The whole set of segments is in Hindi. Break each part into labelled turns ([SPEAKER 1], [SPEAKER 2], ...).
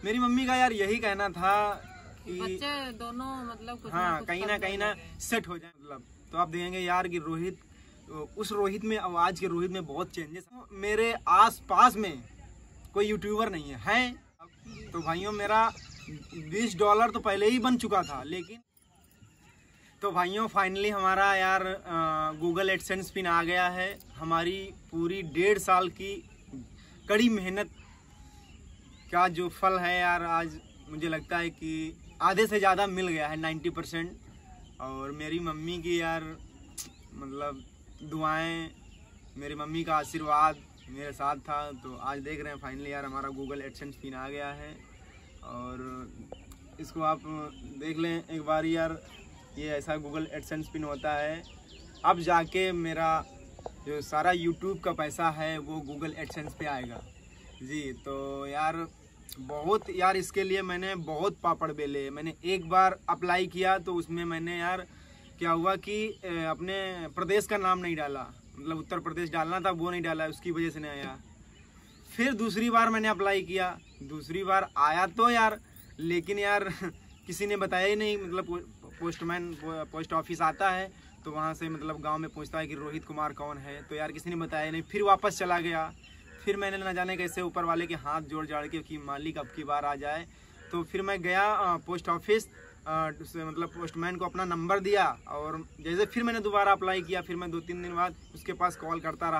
[SPEAKER 1] मेरी मम्मी का यार यही कहना था कि
[SPEAKER 2] बच्चे दोनों मतलब कुछ
[SPEAKER 1] हाँ कहीं ना सेट हो जाए। मतलब तो आप देखेंगे यार कि रोहित, उस रोहित में और आज के रोहित में बहुत चेंजेस। मेरे आस पास में कोई यूट्यूबर नहीं है तो भाइयों मेरा $20 तो पहले ही बन चुका था। लेकिन तो भाइयों फाइनली हमारा यार गूगल एडसेंस पिन आ गया है। हमारी पूरी 1.5 साल की कड़ी मेहनत का जो फल है यार, आज मुझे लगता है कि आधे से ज़्यादा मिल गया है, 90%। और मेरी मम्मी की यार मतलब दुआएं, मेरी मम्मी का आशीर्वाद मेरे साथ था। तो आज देख रहे हैं फाइनली यार हमारा गूगल एडसेंस पिन आ गया है। और इसको आप देख लें एक बार यार, ये ऐसा गूगल एडसेंस पिन होता है। अब जाके मेरा जो सारा यूट्यूब का पैसा है वो गूगल एडसेंस पे आएगा जी। तो यार बहुत यार इसके लिए मैंने बहुत पापड़ बेले। मैंने एक बार अप्लाई किया तो उसमें मैंने यार क्या हुआ कि अपने प्रदेश का नाम नहीं डाला, मतलब उत्तर प्रदेश डालना था वो नहीं डाला, उसकी वजह से नहीं आया। फिर दूसरी बार मैंने अप्लाई किया, दूसरी बार आया तो यार, लेकिन यार किसी ने बताया ही नहीं। मतलब पोस्ट ऑफिस आता है तो वहाँ से मतलब गांव में पूछता है कि रोहित कुमार कौन है, तो यार किसी ने बताया नहीं। फिर वापस चला गया। फिर मैंने न जाने कैसे ऊपर वाले के हाथ जोड़ जाड़ के कि मालिक अब की बार आ जाए। तो फिर मैं गया पोस्ट ऑफिस, मतलब पोस्टमैन को अपना नंबर दिया। और जैसे फिर मैंने दोबारा अप्लाई किया, फिर मैं 2-3 दिन बाद उसके पास कॉल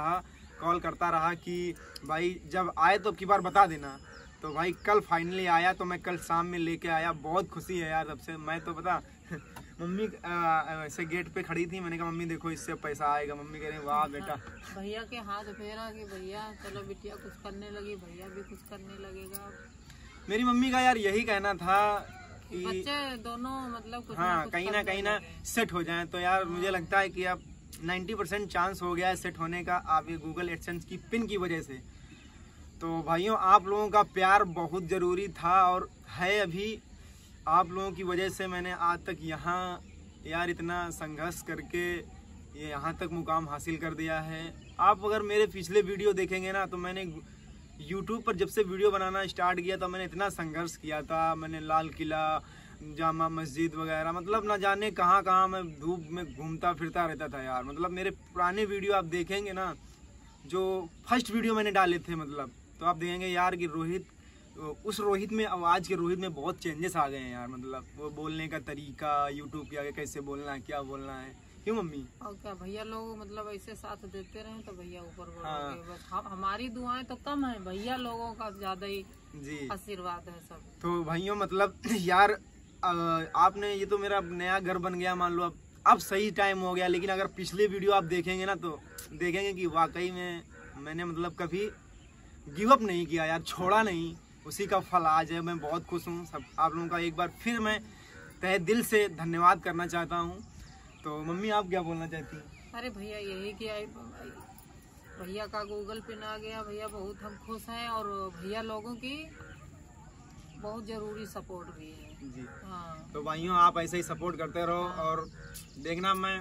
[SPEAKER 1] करता रहा कि भाई जब आए तो अब की बार बता देना। तो भाई कल फाइनली आया, तो मैं कल शाम में लेके आया। बहुत खुशी है यार सबसे। मैं तो पता मम्मी ऐसे गेट पे खड़ी थी, मैंने कहा मम्मी देखो इससे पैसा आएगा। मम्मी कह रही वाह बेटा।
[SPEAKER 2] भैया के हाथ फेरा कि भैया चलो बिटिया कुछ करने लगी, भैया भी कुछ करने लगेगा।
[SPEAKER 1] मेरी मम्मी का यार यही कहना था कि
[SPEAKER 2] बच्चे दोनों मतलब कुछ
[SPEAKER 1] हाँ कहीं ना सेट हो जाए। तो यार मुझे लगता है कि अब 90% चांस हो गया है सेट होने का, आप ये गूगल एडसेंस की पिन की वजह से। तो भाइयों आप लोगों का प्यार बहुत ज़रूरी था और है अभी। आप लोगों की वजह से मैंने आज तक यहाँ यार इतना संघर्ष करके ये यहाँ तक मुकाम हासिल कर दिया है। आप अगर मेरे पिछले वीडियो देखेंगे ना, तो मैंने YouTube पर जब से वीडियो बनाना स्टार्ट किया था मैंने इतना संघर्ष किया था। मैंने लाल किला, जामा मस्जिद वगैरह, मतलब ना जाने कहाँ मैं धूप में घूमता फिरता रहता था यार। मतलब मेरे पुराने वीडियो आप देखेंगे ना, जो फर्स्ट वीडियो मैंने डाले थे, मतलब तो आप देखेंगे यार कि रोहित, उस रोहित में और आज के रोहित में बहुत चेंजेस आ गए हैं यार। मतलब वो बोलने का तरीका, यूट्यूब के आगे कैसे बोलना है, क्या बोलना है। क्यों मम्मी?
[SPEAKER 2] और क्या भैया लोग मतलब ऐसे साथ देते रहे तो भैया ऊपर बढ़ोगे। बस हमारी दुआएं तो कम है, भैया लोगों का ज्यादा ही जी आशीर्वाद है सब।
[SPEAKER 1] तो भाइयों मतलब यार आपने, ये तो मेरा नया घर बन गया मान लो, अब सही टाइम हो गया। लेकिन अगर पिछले वीडियो आप देखेंगे ना, तो देखेंगे कि वाकई में मैंने मतलब कभी गिव अप नहीं किया यार, छोड़ा नहीं। उसी का फल आज है। मैं बहुत खुश हूँ। सब आप लोगों का एक बार फिर मैं तहे दिल से धन्यवाद करना चाहता हूँ। तो मम्मी आप क्या बोलना चाहती हैं?
[SPEAKER 2] अरे भैया यही कि भैया का गूगल पिन आ गया, भैया बहुत हम खुश हैं। और भैया लोगों की बहुत जरूरी सपोर्ट भी है
[SPEAKER 1] जी।
[SPEAKER 2] हाँ।
[SPEAKER 1] तो भाइयों आप ऐसे ही सपोर्ट करते रहो। हाँ। और देखना मैं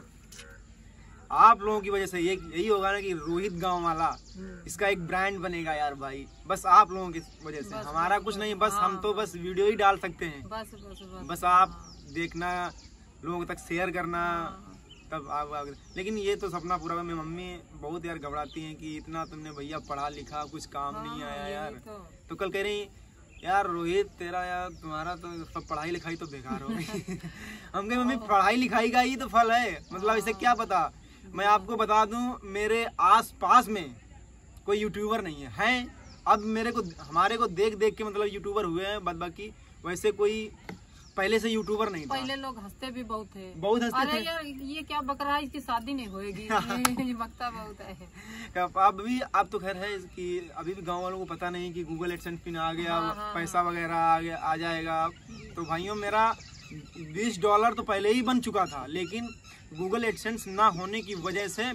[SPEAKER 1] आप लोगों की वजह से यही होगा ना कि रोहित गांव वाला इसका एक ब्रांड बनेगा यार भाई। बस आप लोगों की वजह से, हमारा कुछ नहीं, बस हम तो बस वीडियो ही डाल सकते हैं। बस आप देखना, लोगों तक शेयर करना, तब आप। लेकिन ये तो सपना पूरा हुआ। मेरी मम्मी बहुत यार घबराती हैं कि इतना तुमने भैया पढ़ा लिखा, कुछ काम नहीं आया यार। तो कल कह रही यार रोहित तेरा यार तुम्हारा तो सब पढ़ाई लिखाई तो बेकार हो गई। हम कहे मम्मी पढ़ाई लिखाई का ही तो फल है, मतलब इसे क्या पता। मैं आपको बता दूं मेरे आस पास में कोई यूट्यूबर नहीं है। अब हमारे को देख के मतलब यूट्यूबर हुए हैं, बाद बाकी वैसे कोई पहले से यूट्यूबर नहीं था।
[SPEAKER 2] पहले लोग हंसते भी बहुत थे,
[SPEAKER 1] अरे
[SPEAKER 2] यार ये क्या बकरा, इसकी शादी नहीं होएगी। बकता बहुत है।
[SPEAKER 1] अब तो खैर है कि अभी भी गांव वालों को पता नहीं कि गूगल एडसेंस पिन आ गया। पैसा वगैरह आ जाएगा। तो भाइयों मेरा $20 तो पहले ही बन चुका था। लेकिन गूगल एडसेंस ना होने की वजह से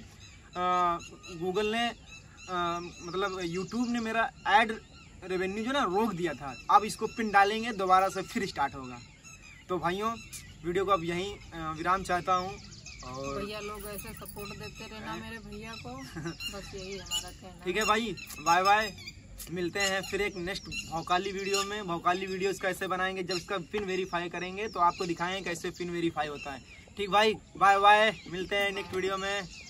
[SPEAKER 1] गूगल ने मतलब यूट्यूब ने मेरा ऐड रेवेन्यू जो ना रोक दिया था। अब इसको पिन डालेंगे दोबारा से फिर स्टार्ट होगा। तो भाइयों वीडियो को अब यहीं विराम चाहता हूँ। और
[SPEAKER 2] भैया लोग ऐसे सपोर्ट देते रहना मेरे भैया को, बस यही हमारा कहना।
[SPEAKER 1] ठीक है भाई, बाय बाय। मिलते हैं फिर एक नेक्स्ट भौकाली वीडियो में। भौकाली वीडियोस कैसे बनाएंगे, जब उसका पिन वेरीफाई करेंगे तो आपको दिखाएंगे कैसे पिन वेरीफाई होता है। ठीक भाई, बाय बाय, मिलते हैं नेक्स्ट वीडियो में।